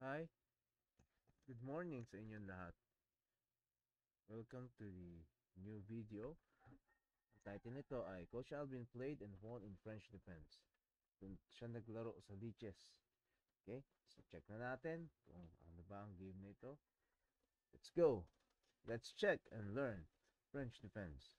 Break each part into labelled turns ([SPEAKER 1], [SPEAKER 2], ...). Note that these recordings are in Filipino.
[SPEAKER 1] Hi, good morning sa inyong lahat. Welcome to the new video. Ang title nito ay Coach Alvin played and won in French defense. Kung siya naglaro sa Liches. Okay, so check na natin kung ano ba ang game na ito. Let's go! Let's check and learn French defense.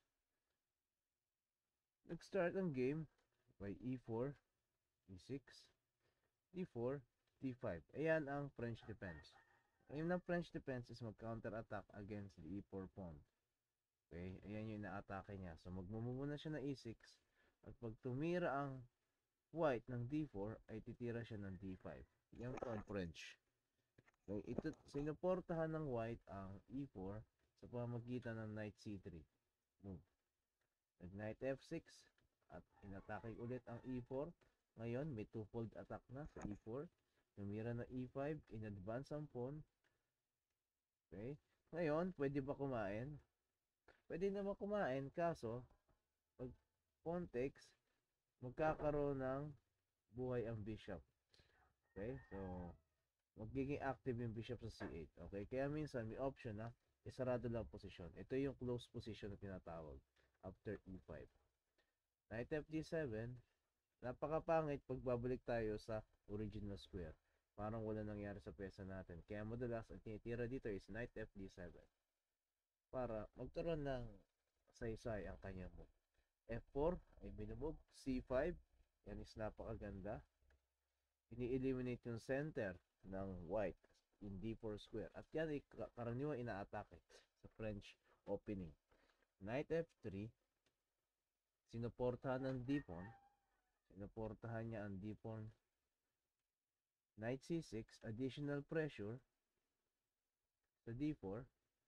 [SPEAKER 1] Nag-start ang game by E4, E6, D4, D5. Ayan ang French defense. Ang aim ng French defense is mag-counter-attack against the E4 pawn. Okay, ayan yung inaatake niya. So, magmumuna siya ng E6 at pag tumira ang white ng D4, ay titira siya ng D5. Yan po ang French. Okay, ito, sinuportahan ng white ang E4 sa pamamagitan ng knight C3. Move. Nag-knight F6 at inatake ulit ang E4. Ngayon, may two-fold attack na sa E4. Tumira ng E5, in-advance ang pawn. Okay, ngayon, pwede ba kumain? Pwede naman kumain, kaso pag pawn takes, magkakaroon ng buhay ang bishop. Okay? So, magiging active yung bishop sa C8. Okay? Kaya minsan may option na isarado lang posisyon. Ito yung close position na tinatawag after E5. Knight FD7, napakapangit pag babalik tayo sa original square. Parang wala nangyari sa pesa natin. Kaya madalas ang tinitira dito is Knight FD7 para magkaroon ng saysay ang kanyang move. F4 ay binumove. C5, yan is napakaganda. Ini-eliminate yung center ng white in D4 square. At yan ay karaniwang inaatake sa French opening. Knight F3, sinuportahan ng D-pawn. Sinuportahan niya ang D-pawn. Knight C6, additional pressure sa D4.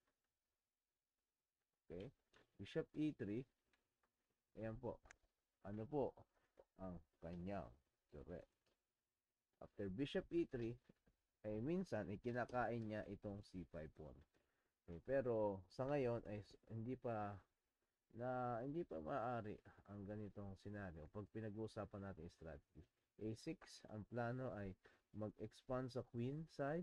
[SPEAKER 1] Okay. Bishop E3. Ayan po. Ano po ang kanyang turret. After bishop E3, ay minsan ikinakain niya itong C5 pawn. Okay, pero sa ngayon ay hindi pa maaari ang ganitong senaryo pag pinag-uusapan natin strategy. A6, ang plano ay mag-expand sa queen side.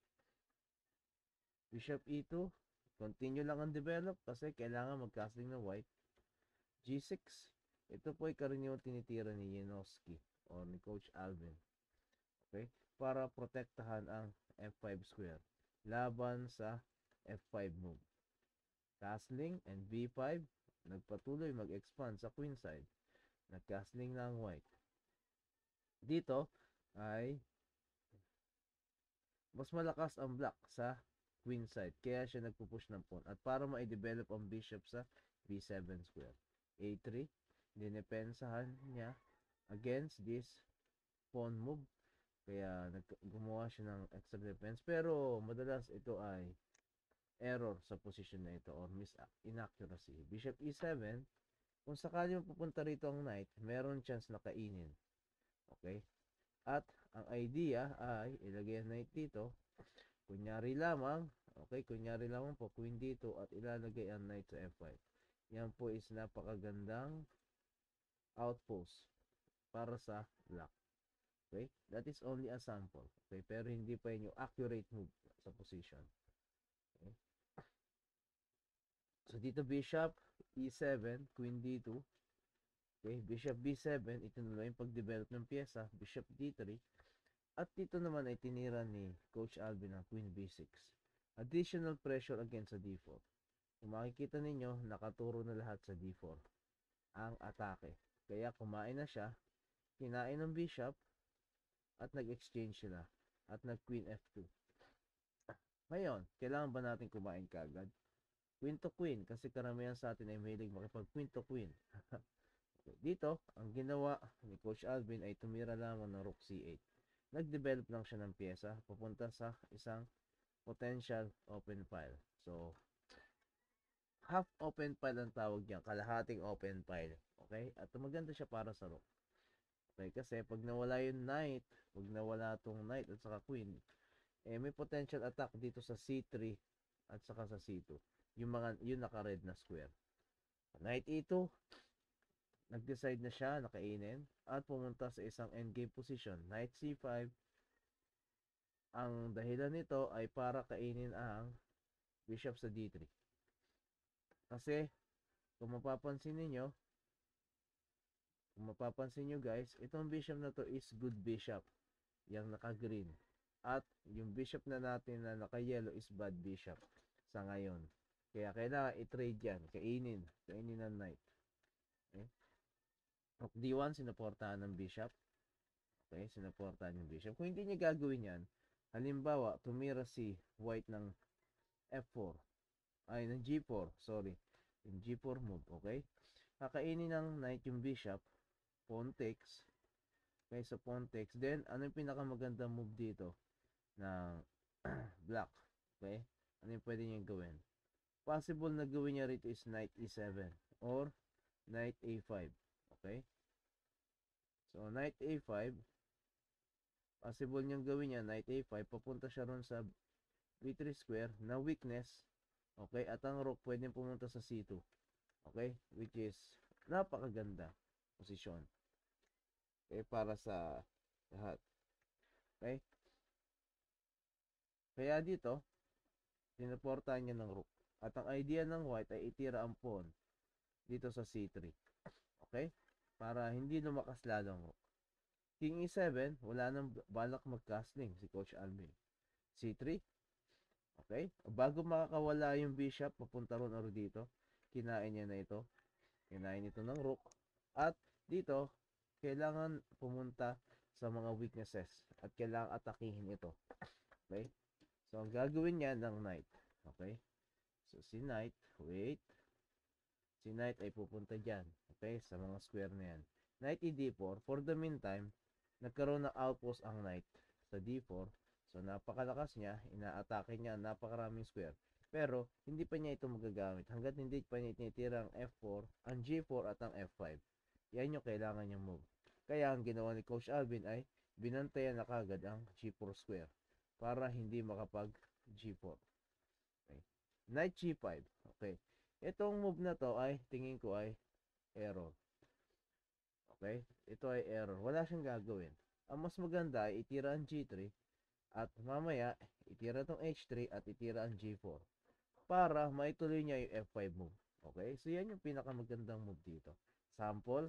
[SPEAKER 1] Bishop E2, continue lang ang develop kasi kailangan mag-castling ng white. G6, ito po ay karaniwang tinitira ni Janoski o ni Coach Alvin. Okay? Para protektahan ang F5 square laban sa F5 move. Castling and B5, nagpatuloy mag-expand sa queen side. Nag-castling na ang white. Dito ay mas malakas ang black sa queen side. Kaya siya nagpupush ng pawn. At para ma-develop ang bishop sa B7 square. A3, dinepensahan niya against this pawn move. Kaya gumawa siya ng extra defense. Pero madalas ito ay error sa position na ito or inaccuracy. Bishop E7, kung sakali mapupunta rito ang knight, meron chance na kainin. Okay? At ang idea ay ilagay ang knight dito. Kunyari lamang, okay, kunyari lamang po, queen dito at ilalagay ang knight sa F5. Yan po is napakagandang outpost para sa black. Okay? That is only a sample. Okay? Pero hindi pa yun yung accurate move sa position. Okay? So, dito bishop, E7, queen D2. Okay? Bishop B7, ito na yung pag-develop ng pyesa. Bishop D3. At dito naman ay tinira ni Coach Alvin ang queen B6. Additional pressure against sa D4. Kung makikita ninyo, nakaturo na lahat sa D4 ang atake. Kaya kumain na siya, kinain ng bishop, at nag-exchange sila. At nag-queen F2. Ngayon, kailangan ba natin kumain kagad? Queen to queen, kasi karamihan sa atin ay mahilig makipag queen to queen. Dito, ang ginawa ni Coach Alvin ay tumira lamang ng rook C8. Nag-develop lang siya ng pyesa, papunta sa isang potential open file. So, half open file ang tawag niyan, kalahating open file. Okay? At maganda siya para sa rook. Okay, kasi pag nawala yung knight, pag nawala tong knight at saka queen, eh may potential attack dito sa C3 at saka sa C2. Yung naka-red na square. Knight E2, nag-decide na siya, nakainin, at pumunta sa isang endgame position. Knight C5, Ang dahilan nito ay para kainin ang bishop sa D3. Kasi, kung mapapansin nyo guys, itong bishop na to is good bishop. Yung naka-green. At yung bishop na natin na naka-yellow is bad bishop sa ngayon. Kaya kailangan i-trade yan. Kainin ng knight. Okay? Rook D1, sinuportahan ng bishop. Okay, sinuportahan yung bishop. Kung hindi niya gagawin yan, halimbawa, tumira si white ng F4. Ay, ng G4. Sorry. Yung G4 move. Okay? Kakainin ng knight yung bishop. Pawn takes. Okay, so pawn takes. Then, ano yung pinakamagandang move dito? Ng black. Okay? Ano yung pwede niyang gawin? Possible na gawin niya rito is knight E7 or knight A5. Okay? So, knight A5. Possible niyang gawin niya knight A5. Papunta siya ron sa B3 square na weakness. Okay? At ang rook pwede pumunta sa C2. Okay? Which is napakaganda posisyon. Okay? Para sa lahat. Okay? Kaya dito, sinuportahan niya ng rook. At ang idea ng white ay itira ang pawn dito sa C3. Okay? Para hindi lumakas lalo ang rook. King E7, wala nang balak mag-castling si Coach Alvin. C3. Okay? Bago makakawala yung bishop, papunta ron or dito, kinain niya na ito. Kinain ito ng rook. At dito, kailangan pumunta sa mga weaknesses. At kailangan atakihin ito. Okay? So, ang gagawin niya ng knight. Okay? So, si knight, wait. Si knight ay pupunta dyan. Okay? Sa mga square na yan. Knight E4. For the meantime, nagkaroon ng outpost ang knight sa D4. So, napakalakas niya. Inaatake niya. Napakaraming square. Pero, hindi pa niya ito magagamit. Hanggat hindi pa niya tinitira ang F4, ang G4 at ang F5. Yan yung kailangan niyang move. Kaya, ang ginawa ni Coach Alvin ay binantayan na kagad ang G4 square para hindi makapag G4. Okay. Knight G5. Okay. Itong move na to ay tingin ko ay error. Okay? Ito ay error. Wala siyang gagawin. Ang mas maganda ay itira ang G3 at mamaya itira tong H3 at itira ang G4 para maituloy niya yung F5 move. Okay? So yan yung pinakamagandang move dito. Sample,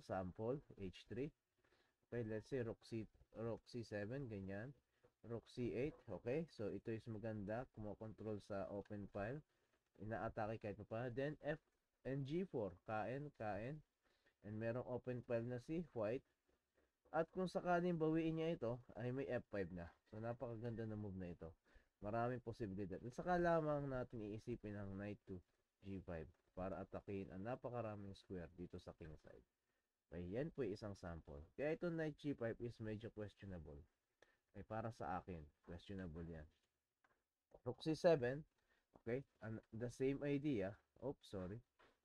[SPEAKER 1] H3. Okay, let's say rook C7, ganyan. Rook C8, okay? So ito is maganda, kumokontrol sa open file. Inaatake kahit pa. Then F and G4, kain. And merong open file na si white. At kung sakaling bawiin niya ito, ay may F5 na. So napakaganda na move na ito. Maraming posibilidad. At saka lamang natin iisipin ang knight to G5 para atakihin ang napakaraming square dito sa king side. Okay, yan po isang sample. Kaya ito knight G5 is medyo questionable. Okay, para sa akin, questionable yan. Rook C7, okay, and the same idea. Oops, sorry.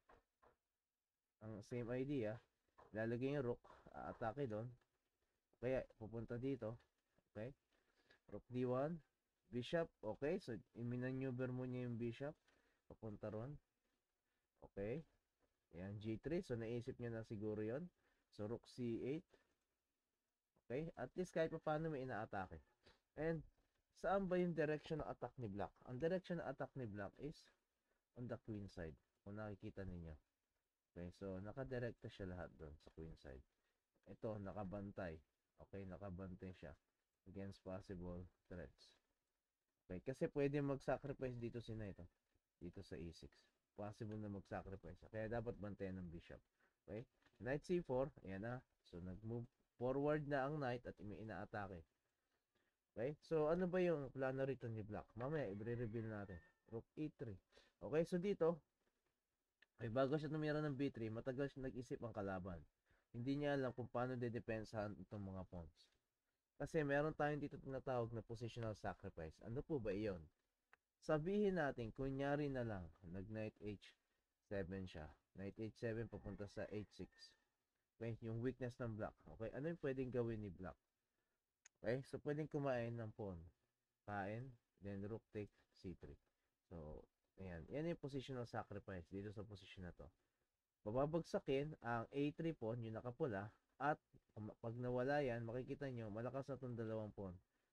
[SPEAKER 1] Ang same idea, lalagay yung rook, atake doon. Kaya pupunta dito. Okay? Rook D1, bishop, okay? So iminaneuver mo niya yung bishop papunta ron. Okay? Ayan, G3. So naisip niya na siguro 'yon. So rook C8. Okay? At least kahit paano may inaatake. And saan ba yung direction ng attack ni black? Ang direction ng attack ni black is on the queen side. Kung nakikita ninyo. Okay, so nakadirekta siya lahat doon sa queen side. Ito, nakabantay. Okay, nakabantay siya against possible threats. Okay, kasi pwede mag-sacrifice dito si knight. Dito sa E6. Possible na mag-sacrifice. Kaya dapat bantayan ng bishop. Okay, knight C4. Ayan na. So, nag-move forward na ang knight at may inaatake. Okay, so ano ba yung plano rito ni black? Mamaya, i-reveal natin. Rook E3. Okay, so dito, ay bago siya tumira ng B3, matagal siya nag-isip ang kalaban. Hindi niya alam kung paano dedepensahan itong mga pawns. Kasi meron tayong dito tinatawag na positional sacrifice. Ano po ba iyon? Sabihin natin, kunyari na lang, nag-knight H7 siya. Knight H7 papunta sa H6. Okay, yung weakness ng black. Okay, ano yung pwedeng gawin ni black? Okay, so pwedeng kumain ng pawn. Kain, then rook take C3. So, ayan. Yan yung positional sacrifice dito sa position na to. Bababagsakin ang A3 pawn, yung nakapula, at pag nawala yan, makikita nyo, malakas na itong dalawang pawn.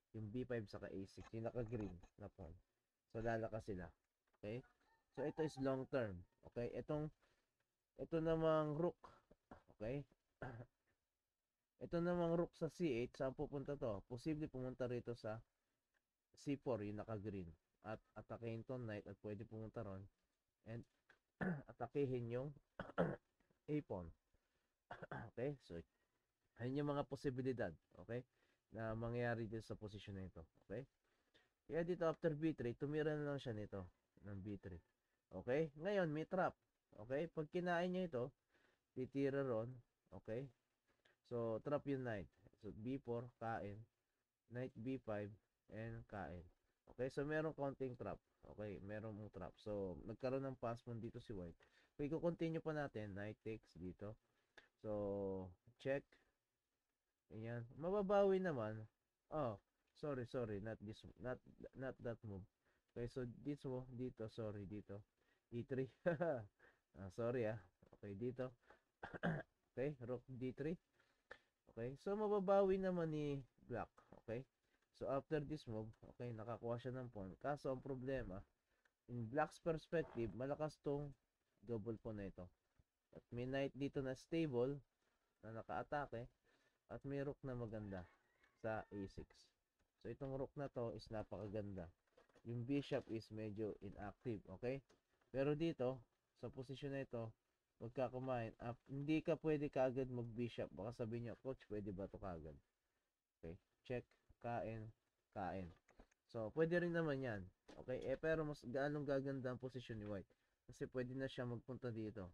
[SPEAKER 1] Yung B5 saka A6, yung naka-green na pawn. So, lalakas sila. Okay? So, ito is long term. Okay? Ito namang rook. Okay? Ito namang rook sa C8, saan pupunta to? Posible pumunta rito sa C4, yung naka-green. At atakehin to knight at pwede pumunta ron. And atakehin yung A pawn. Okay? So, ayun yung mga posibilidad. Okay? Na mangyayari dito sa posisyon na ito. Okay? Kaya dito after B3, tumira na lang siya nito ng B3. Okay? Ngayon, may trap. Okay? Pag kinain niya ito, titira ron. Okay? So, trap yung knight. So, B4, kain. Knight B5, and kain. Okay? So, merong counting trap. Okay? Merong trap. So, nagkaroon ng pass pawn dito si white. Okay, continue pa natin. Knight takes dito. So, check. Ayan. Mababawi naman. Oh, sorry. Not that move. Okay, so dito, sorry, dito. E3. Sorry ah. Okay, dito. Okay, rook D3. Okay, so mababawi naman ni black. Okay, so after this move, okay, nakakuha siya ng pawn. Kaso ang problema, in black's perspective, malakas tong double pawn na ito. At may knight dito na stable, na naka-atake, at may rook na maganda sa A6. So itong rook na to is napakaganda. Yung bishop is medyo inactive, okay? Pero dito, sa posisyon na ito, huwag ka kumain. Hindi ka pwede kaagad mag-bishop. Baka sabihin nyo, coach, pwede ba ito kaagad? Okay, check, kain, kain. So, pwede rin naman yan. Okay, pero mas gaalong gaganda ang posisyon ni white. Kasi pwede na siya magpunta dito.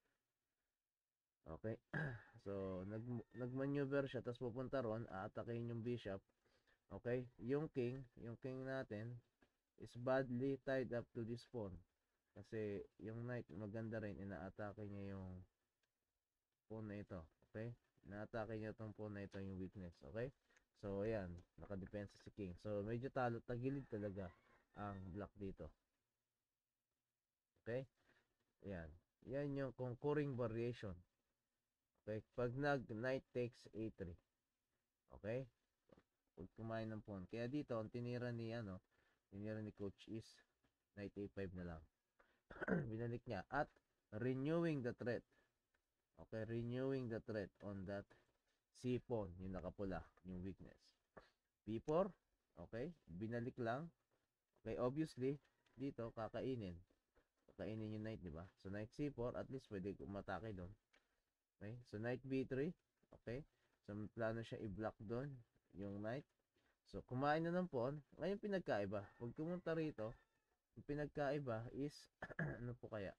[SPEAKER 1] Okay, so, nag-maneuver siya, tapos pupunta ron, aatakin yung bishop. Okay, yung king natin, is badly tied up to this pawn. Kasi yung knight maganda rin, inaatake niya yung pawn na ito. Okay? Inaatake niya itong pawn na ito, yung weakness. Okay? So ayan, nakadepensa si king. So medyo tagilid talaga ang black dito. Okay? Ayan. Yan yung concurring variation. Okay? Pag knight takes a3. Okay? Pag kumain ng pawn. Kaya dito, ang tinira ni coach is knight a5 na lang. Binalik niya at renewing the threat. Okay, renewing the threat on that C pawn, yung nakapula, yung weakness. B4, okay, binalik lang. Okay, obviously, dito kakainin. Kakainin yung knight, di ba? So knight C4, at least pwede umatake doon. Okay, so knight B3, okay. So plano siya i-block doon yung knight. So kumain na ng pawn. Ngayon pinagkaiba. Pag pumunta rito, yung pinagkaiba is ano po kaya?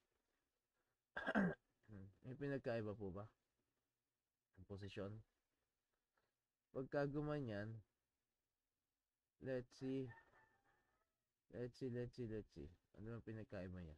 [SPEAKER 1] Yung pinagkaiba po ba? Ang posisyon. Pagka gumanyan, let's see. Ano ang pinagkaiba niya?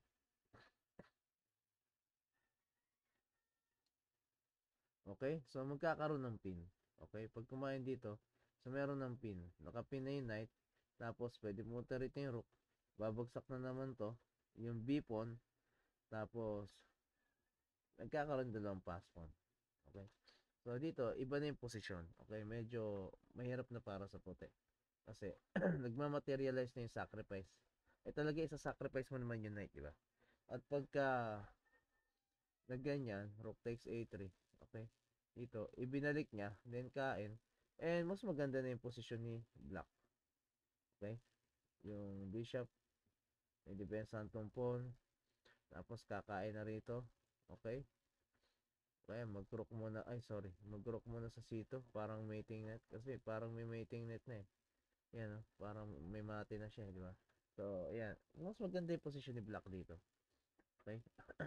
[SPEAKER 1] Okay? So magkakaroon ng pin. Okay? Pag kumain dito, so meron ng pin. Nakapin na yung knight. Tapos pwede pumunta rito yung rook. Babagsak na naman to. Yung B pawn. Tapos nagkakaroon dalawang pass pawn. Okay? So dito, iba na yung posisyon. Okay? Medyo mahirap na para sa puti. Kasi nagmamaterialize na yung sacrifice. Talaga isa-sacrifice mo naman yung knight, di ba? At pagka nagganyan, rook takes a3. Okay? Dito, ibinalik niya, then kain. And mas maganda na yung posisyon ni black. Okay? Yung bishop, may depensahan tong pawn. Tapos kakain na rito. Okay? Kaya mag-rook muna. Ay, sorry. Mag-rook muna sa C2. Parang mating net. Kasi parang may mating net na eh. Yan, parang may mati na siya, di ba? So, ayan. Mas maganda yung posisyon ni black dito. Okay?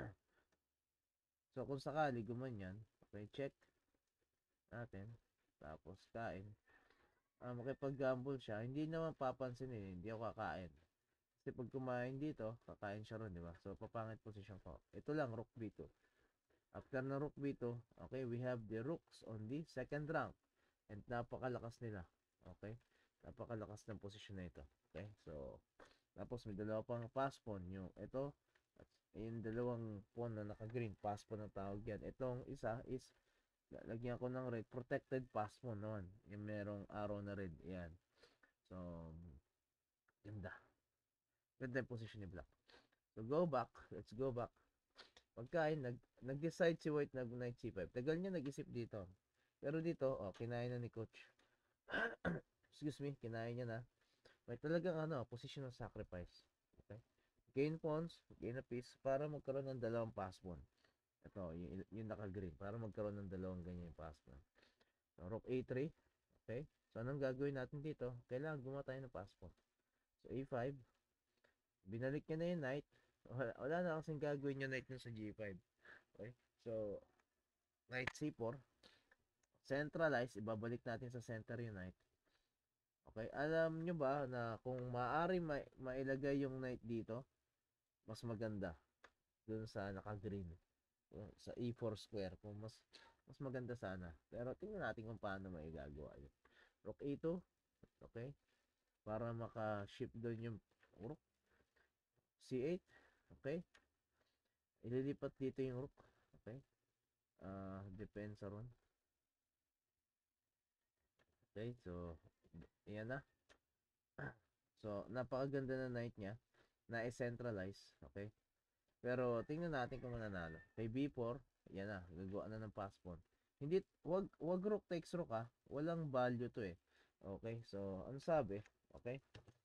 [SPEAKER 1] So, kung sakali gumanyan, okay, check natin. Tapos, kain. Makipag-gamble siya, hindi naman papansin eh. Hindi ako kakain. Kasi pag kumain dito, kakain siya ron, di ba? So, papangit position ko. Ito lang, rook b2. After na rook b2, okay, we have the rooks on the second rank. And napakalakas nila. Okay? Napakalakas ng posisyon na ito. Okay? So, tapos may dalawa pang pass pawn. Yung ito, at yung dalawang pawn na naka-green, pass pawn ang tawag yan. Itong isa is, lagyan ko ng red, protected pass pawn naman. Yung merong arrow na red. Yan. So, ganda. Ganda yung position ni Black. So, go back. Let's go back. Pagkain, nag-decide si White na knight c5. Tagal niya nag-isip dito. Pero dito, kinain na ni coach. Excuse me, kinain niya na. May talagang position of sacrifice. Okay? Gain pawns, gain a piece para magkaroon ng dalawang pass pawn. Ito, yung naka-green. Para magkaroon ng dalawang ganyan yung pass pawn. So, rook a3. Okay? So, anong gagawin natin dito? Kailangan gumawa tayo ng pass pawn. So, a5. Binalik niya na yung knight. Wala na kasing gagawin yung knight niya sa g5. Okay? So, knight c4. Centralize. Ibabalik natin sa center yung knight. Okay? Alam nyo ba na kung maaari mailagay yung knight dito, mas maganda dun sa naka-green. Sa e4 square. Kung mas maganda sana. Pero tingnan natin kung paano maigagawa yun. Rook a2. Okay? Para maka-shift doon yung rook. c8. Okay? Ililipat dito yung rook. Okay? Depensa ron. Okay? So, ayan na. So, napakaganda na knight niya. Na-centralize. Okay? Pero, tingnan natin kung mananalo. Kay b4, yan na. Gagawa na ng pass pawn. Hindi, wag rook takes rook Walang value to eh. Okay? So, ano sabi? Okay?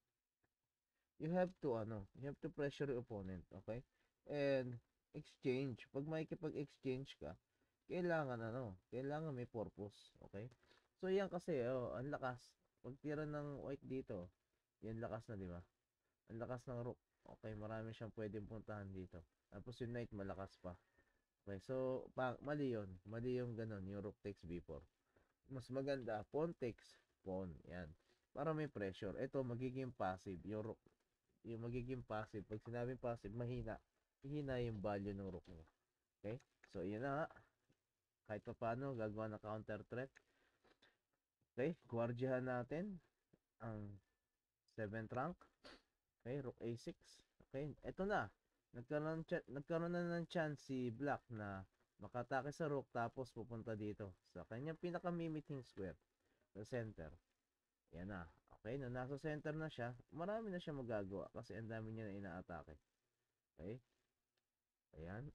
[SPEAKER 1] You have to pressure your opponent. Okay? And, exchange. Pag makikipag-exchange ka, kailangan may purpose. Okay? So, yan kasi, ang lakas. Pag tira ng white dito, yan lakas na, di ba? Ang lakas ng rook. Okay, marami siyang pwedeng puntahan dito. Tapos yung knight malakas pa. Okay, so mali yun. Mali yung ganun, yung rook takes b4. Mas maganda, pawn takes pawn. Yan. Para may pressure. Ito, magiging passive. Yung magiging passive. Pag sinabing passive, mahina. Hihina yung value ng rook mo. Okay? So, yan na. Kahit pa paano, gagawa ng counter threat. Okay? Guardiahan natin ang 7th rank. Okay, rook a6. Okay, eto na. Nagkaroon na ng chance si Black na makatake sa rook tapos pupunta dito sa kanyang pinaka-mimicking square sa center. Yan na. Okay, nung nasa center na siya, marami na siya magagawa kasi ang dami niya na inaatake. Okay? Ayan.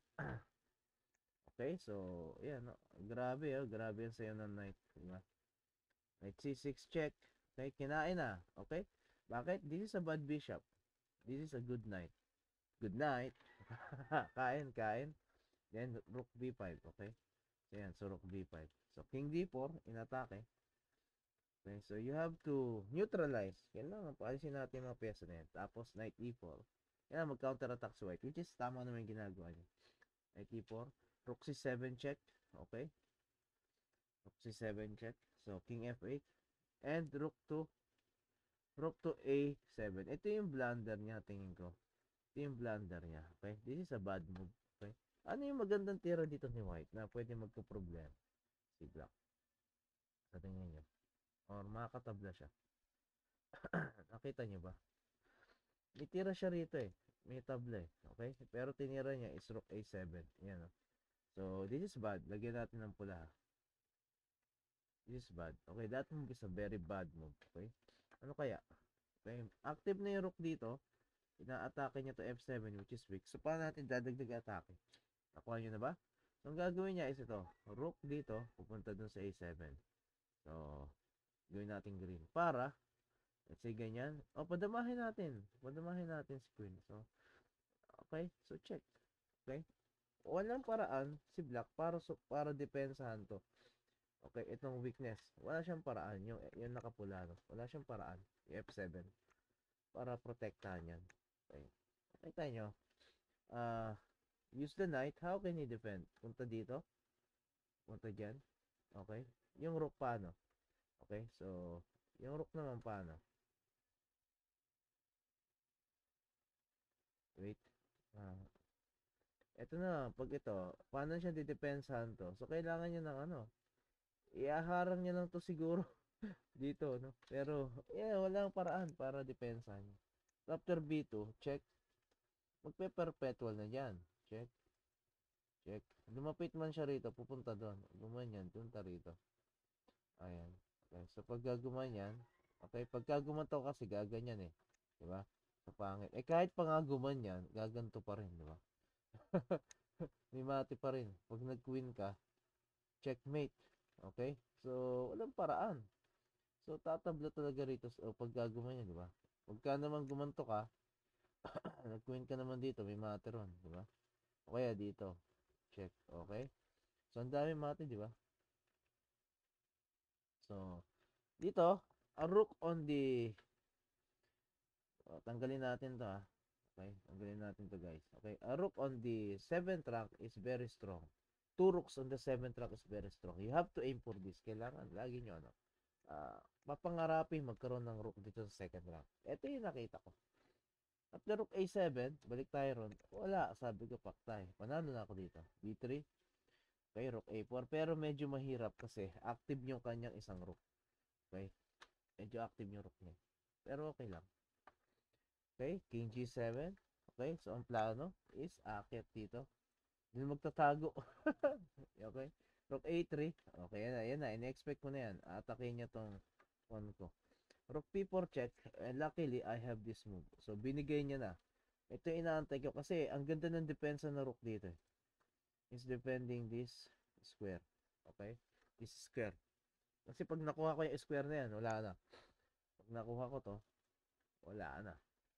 [SPEAKER 1] Okay, so, ayan. Grabe, grabe yung sayo ng knight. Diba? Knight c6 check. Okay, kinain na. Okay? Bakit? This is a bad bishop. This is a good knight. Good night. Kain. Then, rook b5. Okay? So, yan. So, rook b5. So, king d4. Inatake. Okay? So, you have to neutralize. Kailangan paalisin natin mga pyesa na yan. Tapos, knight e4. Kailangan mag-counter attack sa white. Which is, tama naman yung ginagawa niya. Knight e4. Rook c7 check. Okay? Rook c7 check. So, king f8. And rook to a7. Ito yung blunder niya, tingin ko. Ito yung blunder niya. Okay? This is a bad move. Okay? Ano yung magandang tira dito ni White na pwede magka-problem? Si Black. Sa tingin nyo. Or makakatabla siya. Nakita nyo ba? May tira siya rito eh. May tabla eh. Okay? Pero tinira niya is rook a7. Yan o. So, this is bad. Lagyan natin ng pula. This is bad. Okay, that move is a very bad move. Okay? Ano kaya? Okay? Active na yung rook dito. Ina-atake niya to f7 which is weak. So, paano natin dadagdag atake? Nakuha nyo na ba? So, ang gagawin niya is ito. Rook dito, pupunta dun sa a7. So, gawin natin green. Para, let's say ganyan. Padamahin natin. Padamahin natin si queen. So, okay. So, check. Okay. Walang paraan si black para depensahan to. Okay, itong weakness. Wala siyang paraan. Yung nakapula. No? Wala siyang paraan. Yung f7. Para protektahan yan. Okay. Nakita nyo. Use the knight. How can he defend? Punta dito. Punta dyan. Okay. Yung rook paano? Okay. So, yung rook naman paano? Wait. Ito na. Pag ito, paano siya didepensahan to? So, kailangan niya ng iaharang niya lang to siguro. Dito, no? Pero, walang paraan para depensahan niya. So, after b2, check. Magpe-perpetual na dyan. Check. Check. Lumapit man siya rito, pupunta doon. Gumanyan, punta rito. Ayan. Okay. So, pag gumanyan, Okay? Pagka gumanto kasi gaganyan eh. Di ba? Sa pangit. Eh kahit pa nga gumanyan, gaganto pa rin, di ba? May mati pa rin. Pag nag-queen ka, checkmate. Okay? So, walang paraan. So, tatabla talaga rito o pag gumanyan, di ba? Pagka naman gumanto ka, nag-queen ka naman dito, may mati ron, di ba? O kaya dito, check. Okay? So, ang dami mati, di ba? So, dito, a rook on the tanggalin natin to ha. Okay, tanggalin natin to guys. Okay, a rook on the 7th rank is very strong. Two rooks on the 7th rank is very strong. You have to aim for this. Kailangan, lagi nyo ano, papangarapin magkaroon ng rook dito sa 2nd rank. Ito yung nakita ko. At the rook A7, balik tayo ron. Wala, sabi ko paktay. Panalo na ako dito. B3, okay, rook A4. Pero medyo mahirap kasi active yung kanyang isang rook. Okay, medyo active yung rook niya. Pero okay lang. Okay, King G7. Okay, so ang plano is aakyat dito. Hindi magtatago. Okay. Rook A3. Okay, yan na. In-expect ko na yan. Atakin niya tong pawn ko. Rook P4 check. And luckily, I have this move. So, binigay niya na. Ito yung inaantay ko. Kasi, ang ganda ng depensa ng rook dito. Is defending this square. Okay? This square. Kasi pag nakuha ko yung square na yan, wala na. Pag nakuha ko to, wala na.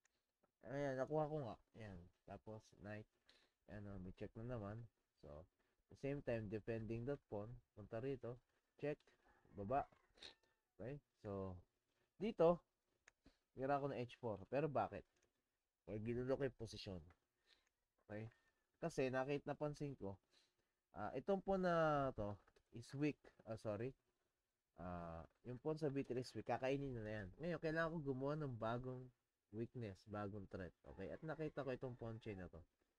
[SPEAKER 1] Ayan, nakuha ko nga. Ayan. Tapos, knight. Ayan, may check na naman. So, at the same time, defending that pawn. Punta rito. Check. Baba. Okay. So, dito, hira ko ng H4. Pero bakit? Or ginulo ko yung posisyon. Okay. Kasi, napansin ko, itong pawn na to is weak. Sorry. Yung pawn sa B3 is weak. Kakainin na yan. Ngayon, kailangan ko gumawa ng bagong weakness, bagong threat. Okay. At nakita ko itong pawn chain na to.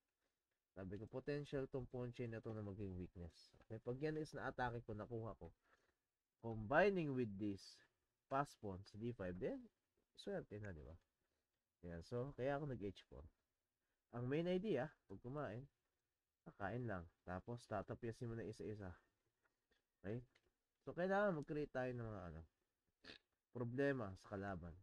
[SPEAKER 1] Sabi ko, potential tong pawn chain na to na maging weakness. Okay, pag yan is na-atake ko, nakuha ko, combining with this pass pawn sa D5, then, swerte na, di ba? Yan, so, kaya ako nag-H4. Ang main idea, pag kumain, kakain lang. Tapos, tatapyasin mo na isa-isa. Okay? So, kailangan mag-create tayo ng mga, problema sa kalaban.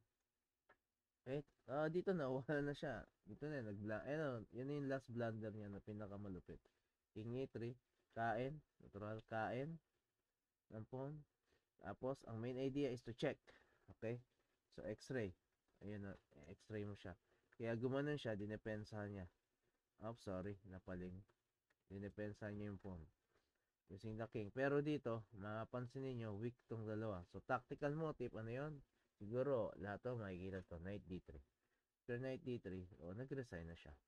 [SPEAKER 1] Okay? Dito na, wala na siya. Dito na, yan na yung last blunder niya na pinakamalupit. King E3, kain, natural, kain, ng pawn. Tapos, ang main idea is to check. Okay? So, X-ray. Ayun na, X-ray mo siya. Kaya gumanon siya, dinepensahan niya. Oh, sorry, napaling. Dinepensahan niya yung pawn. Using the king. Pero dito, mapapansin niyo weak tong dalawa. So, tactical motive, ano yun? Siguro, lahat to makikita to. Knight D3. After Knight D3, nag-resign na siya.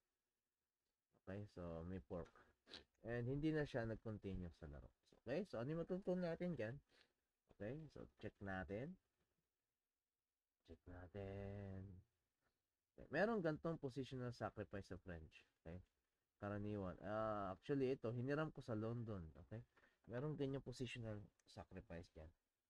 [SPEAKER 1] Okay, so may fork. And hindi na siya nag-continue sa laro. Okay, so ano yung matutunan natin dyan? Okay, so check natin. Check natin. Okay, meron gantong positional sacrifice sa French. Okay, karaniwan. Actually, ito, hiniram ko sa London. Okay, meron ganyang positional sacrifice dyan.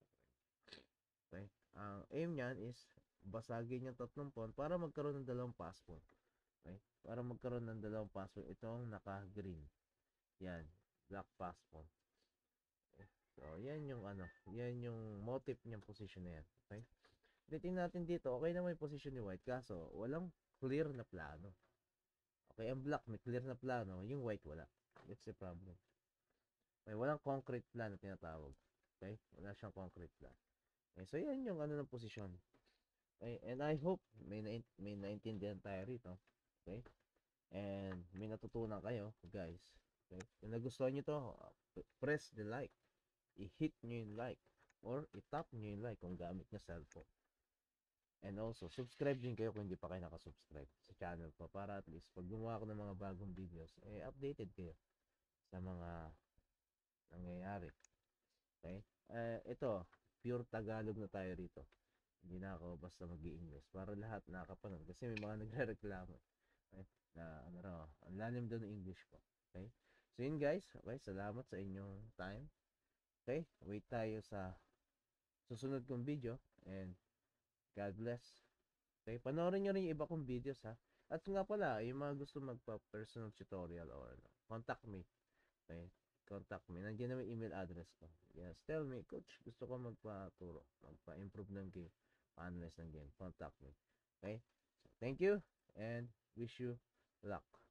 [SPEAKER 1] Okay, ang aim niyan is basagin yung tatlong pawn para magkaroon ng dalawang pass pawn. Okay, para magkaroon ng dalawang pass pawn. Itong naka-green. Yan, black pass pawn. Okay. So, yan yung yan yung motive niyang position na yan. Okay? Tingnan natin dito, okay naman yung position ni white, kaso walang clear na plano. Okay, ang black may clear na plano, yung white wala. That's the problem. Okay, walang concrete plan na tinatawag. Okay? Wala siyang concrete plan. Okay, so yan yung ng position. Okay, and I hope may naintindihan tayo rito. Okay? And may natutunan kayo, guys. Okay? Kung nagustuhan nyo to, press the like. I-hit nyo yung like. Or i-tap nyo yung like kung gamit nyo cellphone. And also, subscribe din kayo kung hindi pa kayo nakasubscribe sa channel ko para at least pag gumawa ako ng mga bagong videos, updated kayo sa mga nangyayari. Okay? Ito, pure Tagalog na tayo rito. Hindi na ako basta mag-i-English para lahat nakapanood kasi may mga nagre-reklamo. Okay? Na ang lalim doon ng English ko. Okay? So yun guys, okay, salamat sa inyong time. Okay? Wait tayo sa susunod kong video and God bless. Okay, panoorin nyo rin yung iba kong videos ha. At nga pala, yung mga gusto magpa-personal tutorial or contact me. Okay, contact me. Nandiyan na may email address ko. Yes, tell me, coach, gusto ko magpa-improve ng game. analyze ng game, contact me. Okay? So, thank you and wish you luck.